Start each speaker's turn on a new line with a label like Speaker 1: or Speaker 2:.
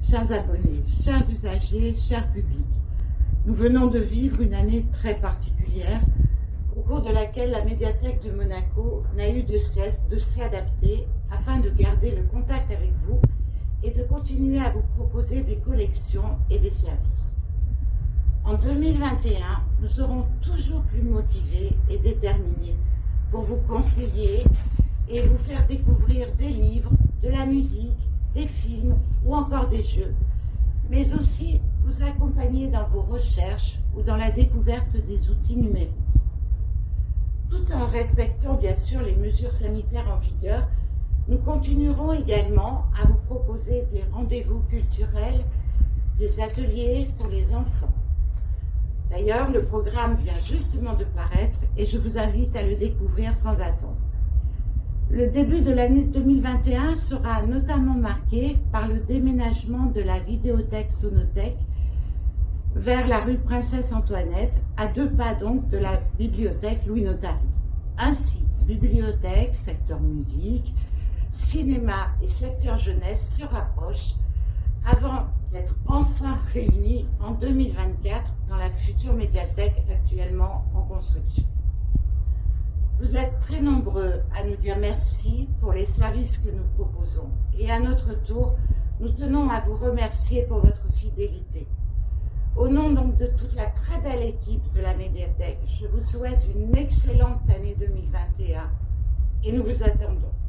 Speaker 1: Chers abonnés, chers usagers, chers publics, nous venons de vivre une année très particulière au cours de laquelle la médiathèque de Monaco n'a eu de cesse de s'adapter afin de garder le contact avec vous et de continuer à vous proposer des collections et des services. En 2021, nous serons toujours plus motivés et déterminés pour vous conseiller et vous faire découvrir des livres, de la musique, des films ou encore des jeux, mais aussi vous accompagner dans vos recherches ou dans la découverte des outils numériques. Tout en respectant bien sûr les mesures sanitaires en vigueur, nous continuerons également à vous proposer des rendez-vous culturels, des ateliers pour les enfants. D'ailleurs, le programme vient justement de paraître et je vous invite à le découvrir sans attendre. Le début de l'année 2021 sera notamment marqué par le déménagement de la vidéothèque Sonothèque vers la rue Princesse Antoinette, à 2 pas donc de la bibliothèque Louis Notary. Ainsi, bibliothèque, secteur musique, cinéma et secteur jeunesse se rapprochent avant d'être enfin réunis en 2024 dans la future médiathèque actuellement en construction. Vous êtes très nombreux à nous dire merci pour les services que nous proposons et à notre tour, nous tenons à vous remercier pour votre fidélité. Au nom donc de toute la très belle équipe de la médiathèque, je vous souhaite une excellente année 2021 et nous vous attendons.